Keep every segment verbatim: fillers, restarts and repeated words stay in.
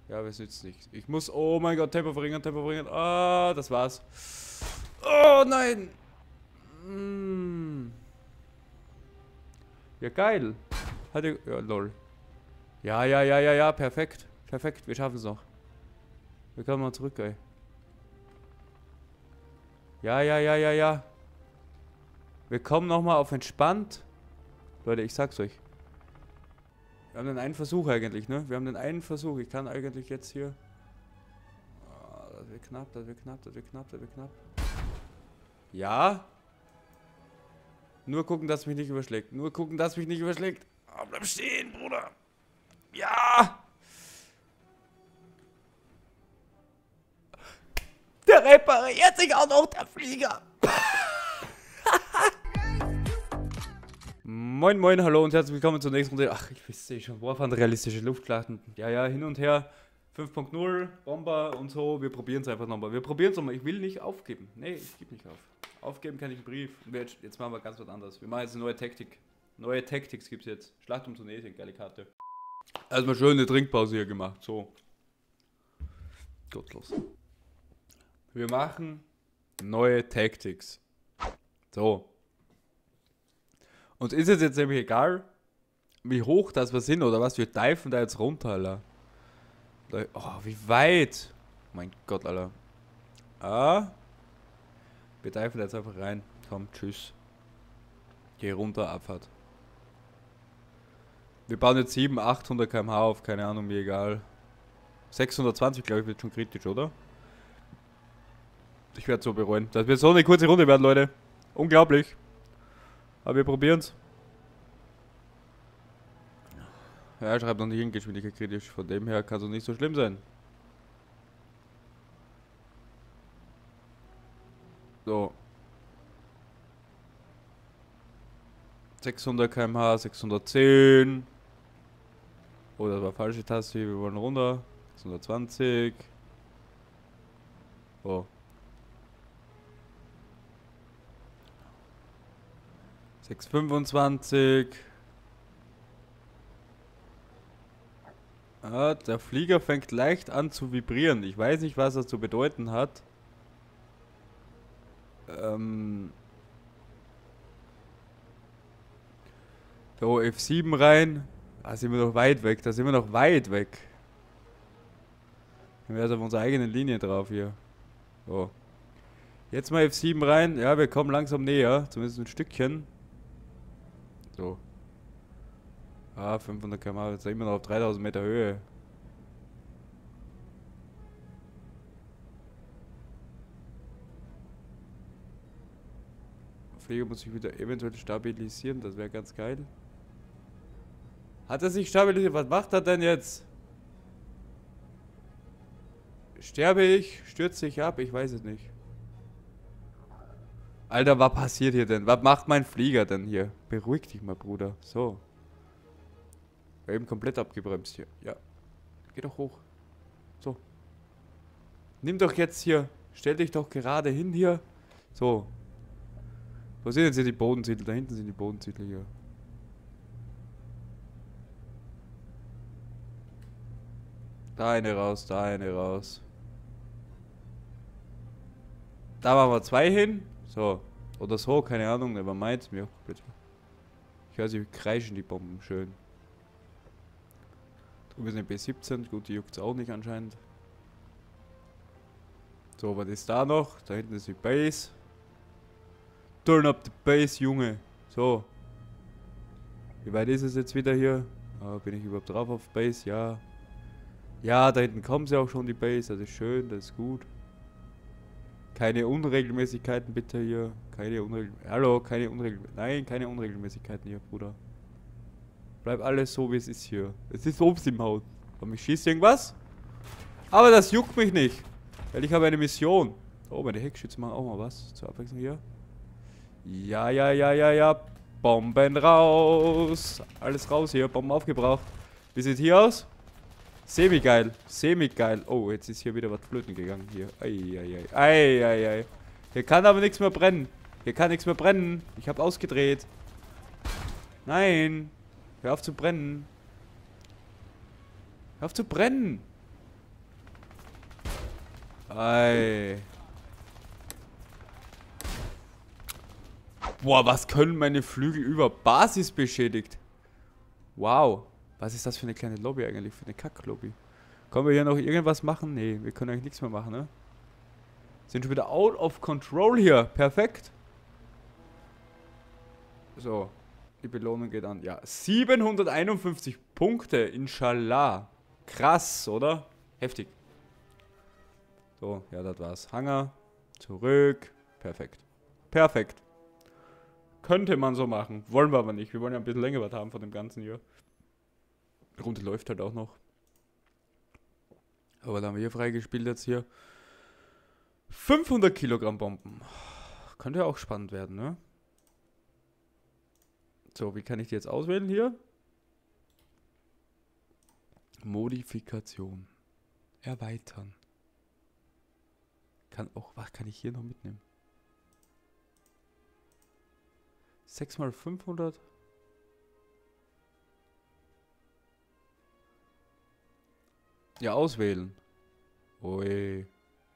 Ja, aber es nützt nichts. Ich muss... Oh mein Gott, Tempo verringern, Tempo verringern. Ah, das war's. Oh nein! Mm. Ja, geil. Hatte... Ja, lol. Ja, ja, ja, ja, ja, perfekt. Perfekt, wir schaffen es noch. Wir kommen mal zurück, ey. Ja, ja, ja, ja, ja. Wir kommen nochmal auf entspannt. Leute, ich sag's euch. Wir haben den einen Versuch eigentlich, ne? Wir haben den einen Versuch. Ich kann eigentlich jetzt hier... Oh, das wird knapp, das wird knapp, das wird knapp, das wird knapp. Ja. Nur gucken, dass mich nicht überschlägt. Nur gucken, dass mich nicht überschlägt. Oh, bleib stehen, Bruder. Ja. Der repariert sich auch noch, der Flieger. Moin moin, hallo und herzlich willkommen zur nächsten Runde. Ach, ich weiß schon, Warfare, realistische Luftschlachten. Ja, ja, hin und her. fünf Punkt null, Bomber und so. Wir probieren es einfach nochmal. Wir probieren es nochmal. Ich will nicht aufgeben. Nee, ich gebe nicht auf. Aufgeben kann ich einen Brief. Jetzt, jetzt machen wir ganz was anderes. Wir machen jetzt eine neue Taktik. Neue Taktiks gibt es jetzt. Schlacht um Tunesien, geile Karte. Erstmal schön eine Trinkpause hier gemacht. So. Gottlos. Wir machen neue Tactics. So. Uns ist es jetzt nämlich egal, wie hoch das wir sind oder was. Wir diven da jetzt runter, Alter. Oh, wie weit. Mein Gott, Alter. Ah. Wir diven jetzt einfach rein. Komm, tschüss. Geh runter, Abfahrt. Wir bauen jetzt siebenhundert, achthundert Kilometer pro Stunde auf. Keine Ahnung, mir egal. sechshundertzwanzig, glaube ich, wird schon kritisch, oder? Ich werde so bereuen. Das wird so eine kurze Runde werden, Leute. Unglaublich. Aber wir probieren's. Ja, er schreibt noch nicht Geschwindigkeit kritisch. Von dem her kann es nicht so schlimm sein. So. sechshundert Kilometer pro Stunde, sechshundertzehn. Oh, das war falsche Taste. Wir wollen runter. sechshundertzwanzig. Oh. sechshundertfünfundzwanzig. Ah, der Flieger fängt leicht an zu vibrieren. Ich weiß nicht, was das zu bedeuten hat. Ähm. So, F sieben rein. Da sind wir noch weit weg. Da sind wir noch weit weg. Dann wäre es auf unserer eigenen Linie drauf hier. So. Jetzt mal F sieben rein. Ja, wir kommen langsam näher. Zumindest ein Stückchen. So. Ah, fünfhundert Kilometer pro Stunde. Jetzt sind wir noch auf dreitausend Meter Höhe. Der Flieger muss sich wieder eventuell stabilisieren. Das wäre ganz geil. Hat er sich stabilisiert? Was macht er denn jetzt? Sterbe ich? Stürze ich ab? Ich weiß es nicht. Alter, was passiert hier denn? Was macht mein Flieger denn hier? Beruhig dich mal, Bruder. So. Wir haben eben komplett abgebremst hier. Ja. Geh doch hoch. So. Nimm doch jetzt hier. Stell dich doch gerade hin hier. So. Wo sind jetzt hier die Bodenzügel? Da hinten sind die Bodenzügel hier. Da eine raus, da eine raus. Da machen wir zwei hin. So. Oder so, keine Ahnung, never mind. Mir bitte. Ich höre, sie kreischen die Bomben schön. Drüben ist eine B siebzehn. Gut, die juckt es auch nicht anscheinend. So, was ist da noch? Da hinten ist die Base. Turn up the Base, Junge. So. Wie weit ist es jetzt wieder hier? Ah, bin ich überhaupt drauf auf Base? Ja. Ja, da hinten kommen sie auch schon, die Base. Das ist schön, das ist gut. Keine Unregelmäßigkeiten bitte hier. Keine Unregelmäßigkeiten. Hallo, keine Unregelmäßigkeiten. Nein, keine Unregelmäßigkeiten hier, Bruder. Bleib alles so, wie es ist hier. Es ist Obst im Haus. Aber mich schießt irgendwas? Aber das juckt mich nicht. Weil ich habe eine Mission. Oh, meine Heckschützen machen auch mal was. Zur Abwechslung hier. Ja, ja, ja, ja, ja. Bomben raus. Alles raus hier. Bomben aufgebraucht. Wie sieht hier aus? Semi-geil. Semi-geil. Oh, jetzt ist hier wieder was flöten gegangen. Hier. Eieiei. Eieiei. Hier kann aber nichts mehr brennen. Hier kann nichts mehr brennen. Ich habe ausgedreht. Nein. Hör auf zu brennen. Hör auf zu brennen. Ei. Boah, was können meine Flügel über Basis beschädigt? Wow. Was ist das für eine kleine Lobby eigentlich? Für eine Kack-Lobby. Können wir hier noch irgendwas machen? Nee, wir können eigentlich nichts mehr machen, ne? Sind schon wieder out of control hier. Perfekt. So. Die Belohnung geht an. Ja, siebenhunderteinundfünfzig Punkte. Inshallah. Krass, oder? Heftig. So, ja, das war's. Hangar. Zurück. Perfekt. Perfekt. Könnte man so machen. Wollen wir aber nicht. Wir wollen ja ein bisschen länger was haben von dem Ganzen hier. Die Runde läuft halt auch noch. Aber da haben wir hier freigespielt jetzt hier. fünfhundert Kilogramm Bomben. Könnte ja auch spannend werden, ne? So, wie kann ich die jetzt auswählen hier? Modifikation. Erweitern. Kann auch, was kann ich hier noch mitnehmen? sechs mal fünfhundert. Ja, auswählen. Ui.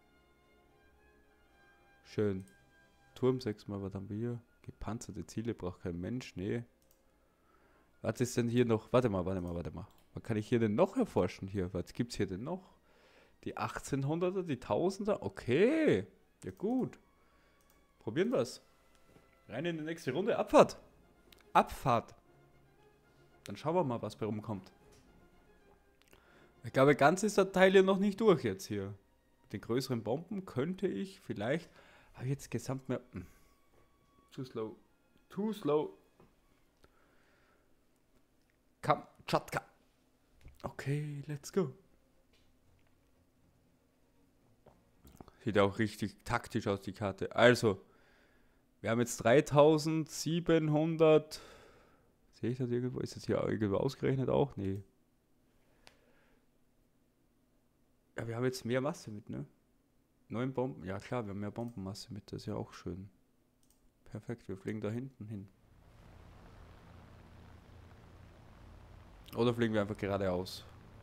Schön. Turm sechs mal, was haben wir hier? Gepanzerte Ziele braucht kein Mensch, nee. Was ist denn hier noch? Warte mal, warte mal, warte mal. Was kann ich hier denn noch erforschen hier? Was gibt's hier denn noch? Die achtzehnhunderter, die tausender? Okay. Ja gut. Probieren wir's. Rein in die nächste Runde. Abfahrt. Abfahrt. Dann schauen wir mal, was bei rumkommt. Ich glaube, ganz ist der Teil ja noch nicht durch jetzt hier. Mit den größeren Bomben könnte ich vielleicht... Habe ich jetzt gesamt mehr... Hm. Too slow. Too slow. Kamtschatka. Okay, let's go. Sieht auch richtig taktisch aus, die Karte. Also, wir haben jetzt dreitausendsiebenhundert. Sehe ich das irgendwo? Ist das hier irgendwo ausgerechnet auch? Nee. Ja, wir haben jetzt mehr Masse mit, ne? Neun Bomben. Ja klar, wir haben mehr Bombenmasse mit. Das ist ja auch schön. Perfekt, wir fliegen da hinten hin. Oder fliegen wir einfach geradeaus.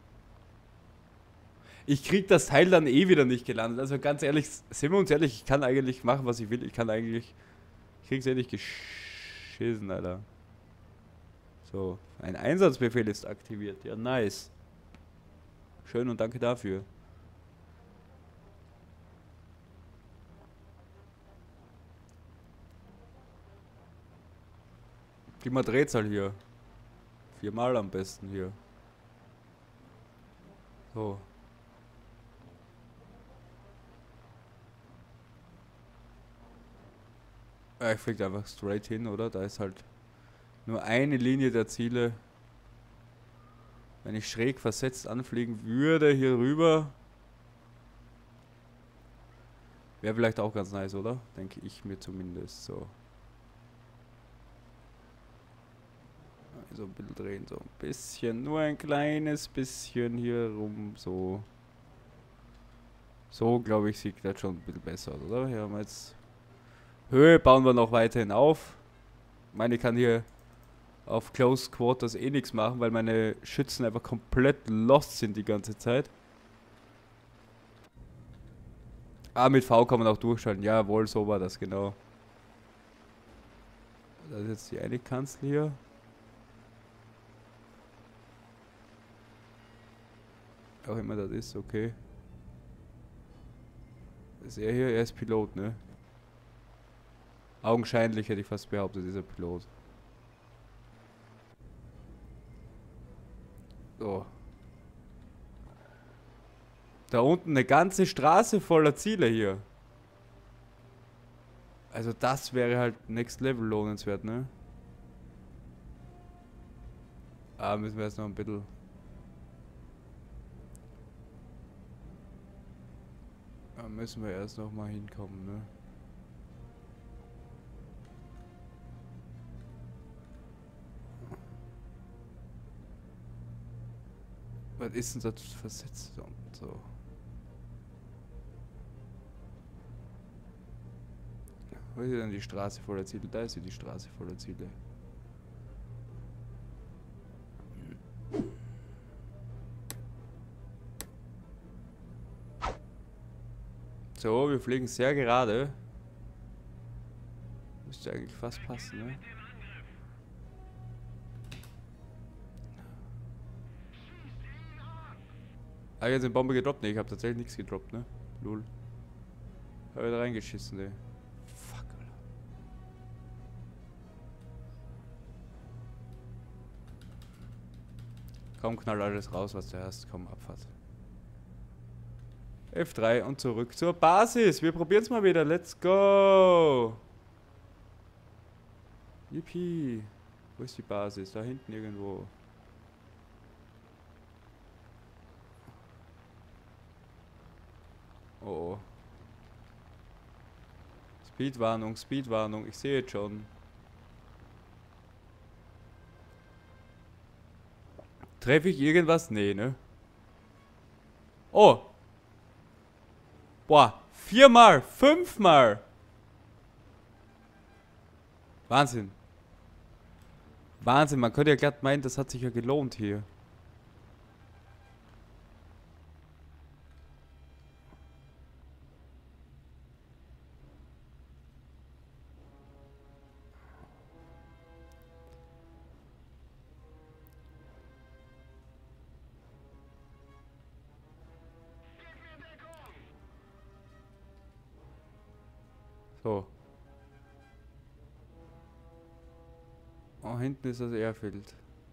Ich krieg das Teil dann eh wieder nicht gelandet. Also ganz ehrlich, sind wir uns ehrlich, ich kann eigentlich machen, was ich will. Ich kann eigentlich... Ich krieg's eh nicht geschissen, Alter. So, ein Einsatzbefehl ist aktiviert. Ja, nice. Schön und danke dafür. Gib mal Drehzahl hier. Viermal am besten hier. So. Ja, ich fliege einfach straight hin, oder? Da ist halt nur eine Linie der Ziele. Wenn ich schräg versetzt anfliegen würde, hier rüber. Wäre vielleicht auch ganz nice, oder? Denke ich mir zumindest so. So ein bisschen drehen, so ein bisschen, nur ein kleines bisschen hier rum, so. So, glaube ich, sieht das schon ein bisschen besser aus, oder? Hier haben wir jetzt Höhe, bauen wir noch weiterhin auf. Ich meine, ich kann hier auf Close Quarters eh nichts machen, weil meine Schützen einfach komplett lost sind die ganze Zeit. Ah, mit V kann man auch durchschalten. Jawohl, so war das, genau. Das ist jetzt die eine Kanzel hier. Auch immer das ist, okay. Ist er hier? Er ist Pilot, ne? Augenscheinlich hätte ich fast behauptet, dieser Pilot. So. Da unten eine ganze Straße voller Ziele hier. Also das wäre halt Next Level lohnenswert, ne? Ah, müssen wir jetzt noch ein bisschen... Da müssen wir erst noch mal hinkommen, ne? Was ist denn das versetzt und so? Wo ist denn die Straße voller Ziele? Da ist sie, die Straße voller Ziele. So, wir fliegen sehr gerade. Müsste eigentlich fast passen, ne? Ah, jetzt eine Bombe gedroppt? Ne, ich habe tatsächlich nichts gedroppt, ne? Lul. Hab wieder reingeschissen, ey. Fuck, Alter. Komm, knall alles raus, was du hast. Komm, Abfahrt. F drei und zurück zur Basis. Wir probieren es mal wieder. Let's go. Yippie. Wo ist die Basis? Da hinten irgendwo. Oh, oh. Speedwarnung, Speedwarnung. Ich sehe jetzt schon. Treffe ich irgendwas? Nee, ne? Oh. Boah. Viermal. Fünfmal. Wahnsinn. Wahnsinn. Man könnte ja glatt meinen, das hat sich ja gelohnt hier. So. Oh, hinten ist das Airfield.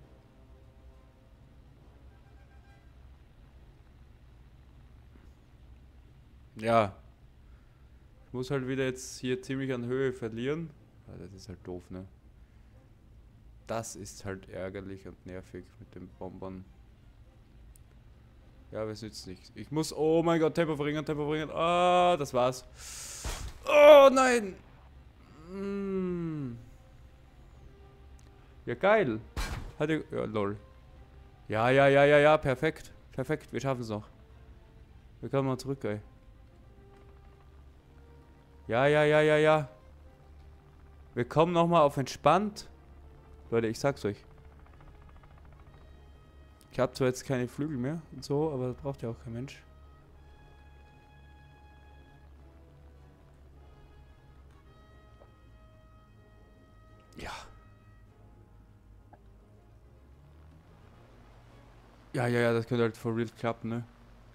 Ja. Ich muss halt wieder jetzt hier ziemlich an Höhe verlieren. Ah, das ist halt doof, ne? Das ist halt ärgerlich und nervig mit den Bombern. Ja, aber es nützt nichts. Ich muss... Oh mein Gott, Tempo verringern, Tempo verringern. Ah, das war's. Oh nein! Mm. Ja, geil. Hatte... Ja, lol. Ja, ja, ja, ja, ja, perfekt. Perfekt, wir schaffen es noch. Wir kommen mal zurück, ey. Ja, ja, ja, ja, ja. Wir kommen nochmal auf entspannt. Leute, ich sag's euch. Ich habe zwar jetzt keine Flügel mehr und so, aber das braucht ja auch kein Mensch. Ja. Ja, ja, ja, das könnte halt for real klappen, ne?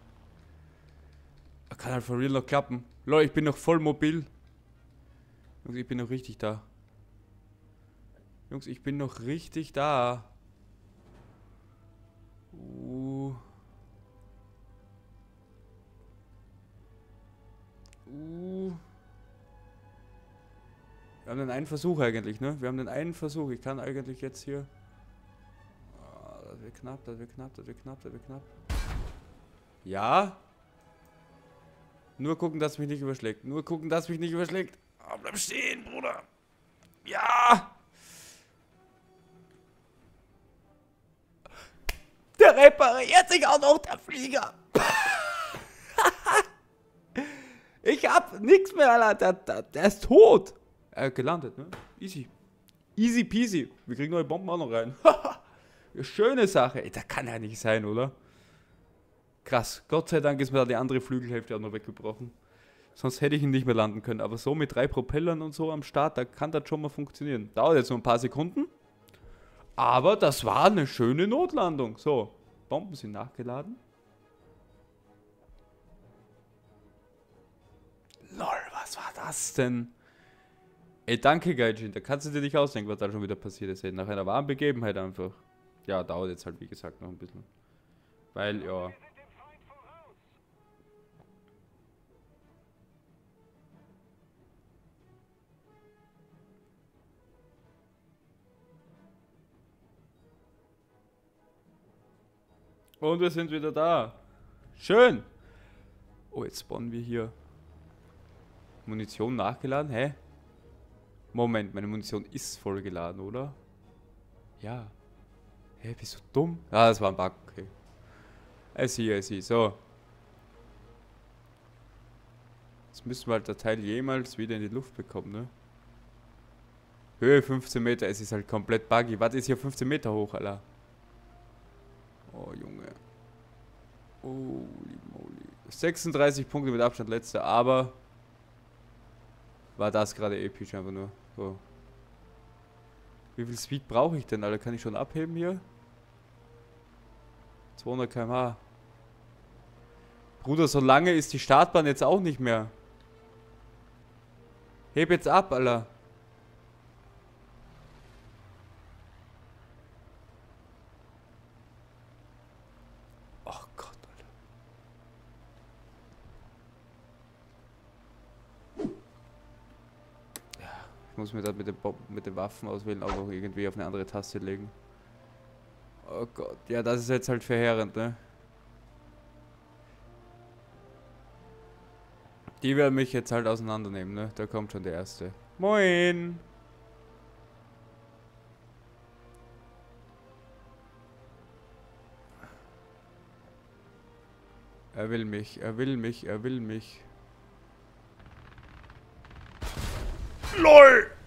Das kann halt for real noch klappen. Leute, ich bin noch voll mobil. Jungs, ich bin noch richtig da. Jungs, ich bin noch richtig da. Uh. Uh. Wir haben den einen Versuch eigentlich, ne? Wir haben den einen Versuch. Ich kann eigentlich jetzt hier... Oh, das wird knapp, das wird knapp, das wird knapp, das wird knapp. Ja. Nur gucken, dass mich nicht überschlägt. Nur gucken, dass mich nicht überschlägt. Oh, bleib stehen, Bruder. Ja. Der repariert sich auch noch, der Flieger. Ich hab nichts mehr, Alter. Der, der, der ist tot. Äh, gelandet, ne? Easy. Easy peasy. Wir kriegen neue Bomben auch noch rein. Schöne Sache. Ey, das kann ja nicht sein, oder? Krass. Gott sei Dank ist mir da die andere Flügelhälfte auch noch weggebrochen. Sonst hätte ich ihn nicht mehr landen können. Aber so mit drei Propellern und so am Start, da kann das schon mal funktionieren. Dauert jetzt nur ein paar Sekunden. Aber das war eine schöne Notlandung. So, Bomben sind nachgeladen. Lol, was war das denn? Ey, danke, Gaijin. Da kannst du dir nicht ausdenken, was da schon wieder passiert ist. Ey, nach einer wahren Begebenheit einfach. Ja, dauert jetzt halt, wie gesagt, noch ein bisschen. Weil, ja... Und wir sind wieder da. Schön. Oh, jetzt spawnen wir hier. Munition nachgeladen? Hä? Moment, meine Munition ist vollgeladen, oder? Ja. Hä, bist du dumm? Ah, das war ein Bug, okay. I see, I see. So. Jetzt müssen wir halt das Teil jemals wieder in die Luft bekommen, ne? Höhe fünfzehn Meter, es ist halt komplett buggy. Was ist hier fünfzehn Meter hoch, Alter? Oh, Junge. Holy moly. sechsunddreißig Punkte mit Abstand letzter, aber war das gerade episch einfach nur. So. Wie viel Speed brauche ich denn, Alter? Kann ich schon abheben hier? zweihundert Kilometer pro Stunde. Bruder, so lange ist die Startbahn jetzt auch nicht mehr. Heb jetzt ab, Alter. Oh Gott, Alter. Ja, ich muss mir das mit den, mit den Waffen auswählen auch noch irgendwie auf eine andere Taste legen. Oh Gott, ja, das ist jetzt halt verheerend, ne? Die werden mich jetzt halt auseinandernehmen, ne? Da kommt schon der erste. Moin! Er will mich, er will mich, er will mich. LOL!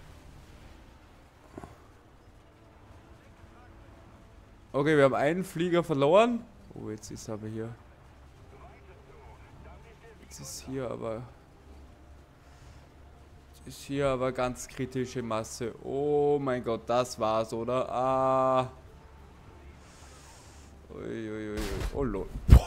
Okay, wir haben einen Flieger verloren. Oh, jetzt ist aber hier. Jetzt ist hier aber. Jetzt ist hier aber ganz kritische Masse. Oh mein Gott, das war's, oder? Ah. Uiuiui. Oh lol.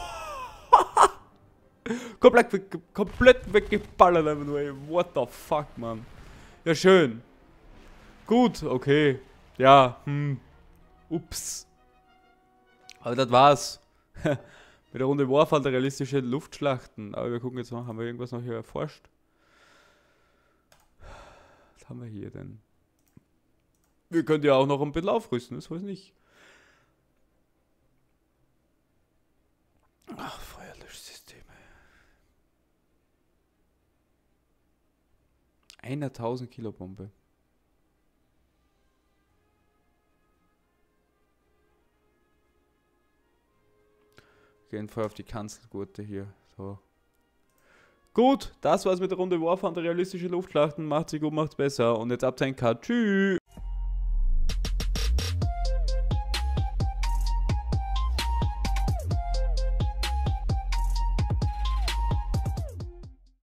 komplett, weg, komplett weggeballert einfach nur, ey. What the fuck, Mann. Ja, schön. Gut, okay. Ja, hm. Ups. Aber das war's. Mit der Runde Warfare, der realistische Luftschlachten. Aber wir gucken jetzt mal, haben wir irgendwas noch hier erforscht? Was haben wir hier denn? Wir können ja auch noch ein bisschen aufrüsten, das weiß ich nicht. Ach, Feuerlöschsysteme. tausend Kilo Bombe. Gehen voll auf die Kanzelgurte hier. So. Gut, das war's mit der Runde Warfare, der realistische Luftschlachten. Macht's gut, macht's besser. Und jetzt ab dein Cut. Tschüss.